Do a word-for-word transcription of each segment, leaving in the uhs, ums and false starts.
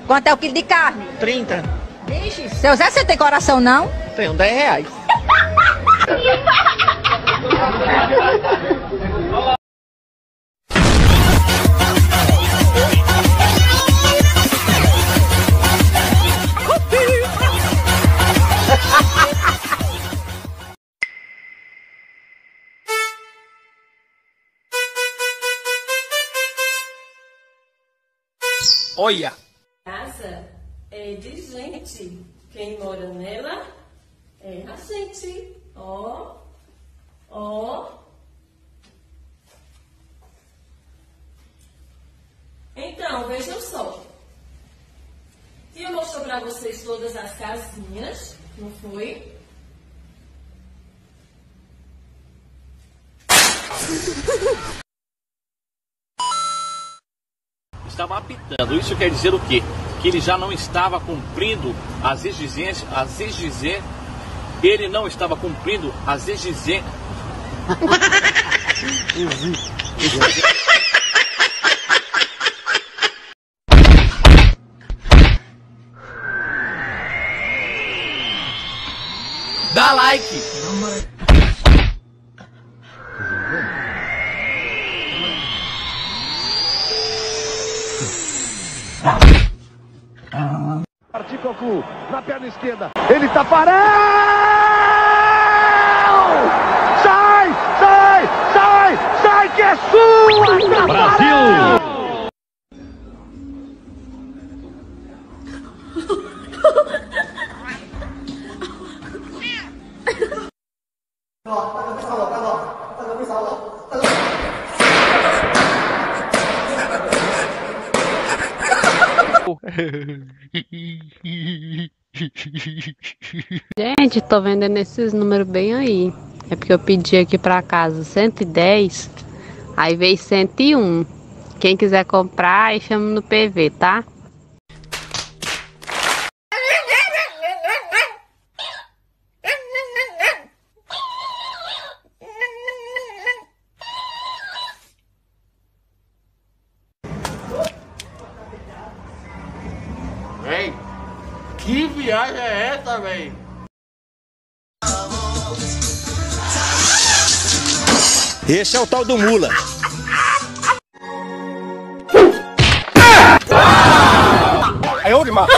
Quanto é o quilo de carne? trinta. Vixe, seu Zé, você tem coração não? Tenho dez reais. Olha! Casa é de gente. Quem mora nela é a gente. Ó, ó. Então, vejam só. Tia mostrou para vocês todas as casinhas, não foi? Estava apitando. Isso quer dizer o quê? Que ele já não estava cumprindo as exigências, as exigências, ele não estava cumprindo as exigências. Dá like! Articocu na perna esquerda, ele tá parado! Sai, sai, sai, sai que é sua! Brasil! Gente, tô vendendo esses números bem aí. É porque eu pedi aqui pra casa cento e dez, aí veio cento e um. Quem quiser comprar, aí chama no P V, tá? Véi, que viagem é essa, véi? Esse é o tal do mula. É eu demais.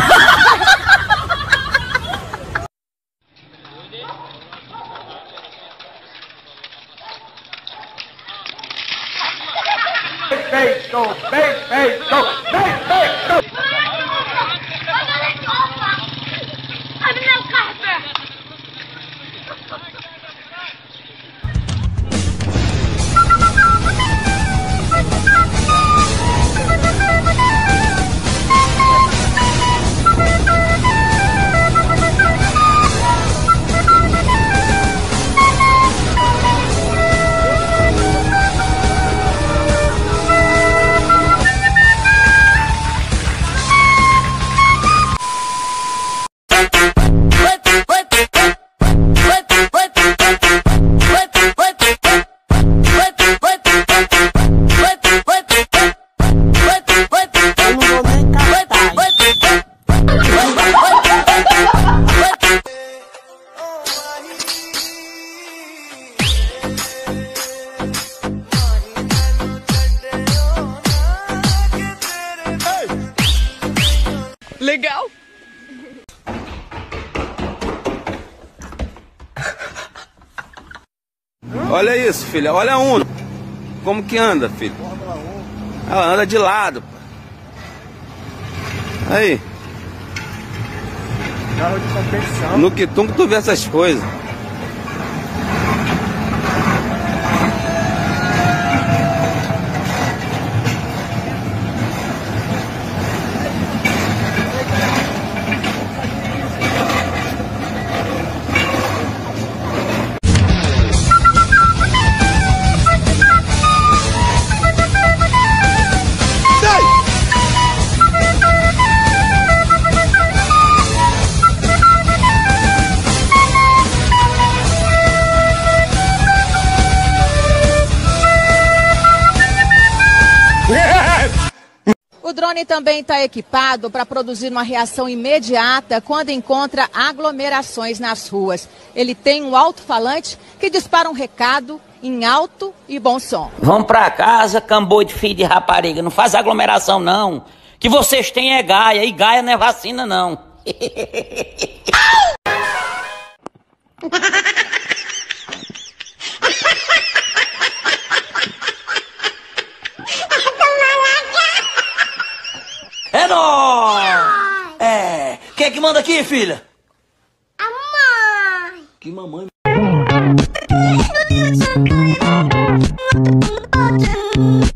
Perfeito, perfeito, perfeito. Abre meu carro. Legal! Olha isso, filha. Olha a Uno. Como que anda, filho? Ela anda de lado. Aí. Carro de competição. No Quitum que tu vê essas coisas. drone também está equipado para produzir uma reação imediata quando encontra aglomerações nas ruas. Ele tem um alto-falante que dispara um recado em alto e bom som. Vamos pra casa, cambô de filho de rapariga. Não faz aglomeração, não. Que vocês têm é gaia, e gaia não é vacina, não. É nóis! É. Quem é que manda aqui, filha? A mãe. Que mamãe? Thank you.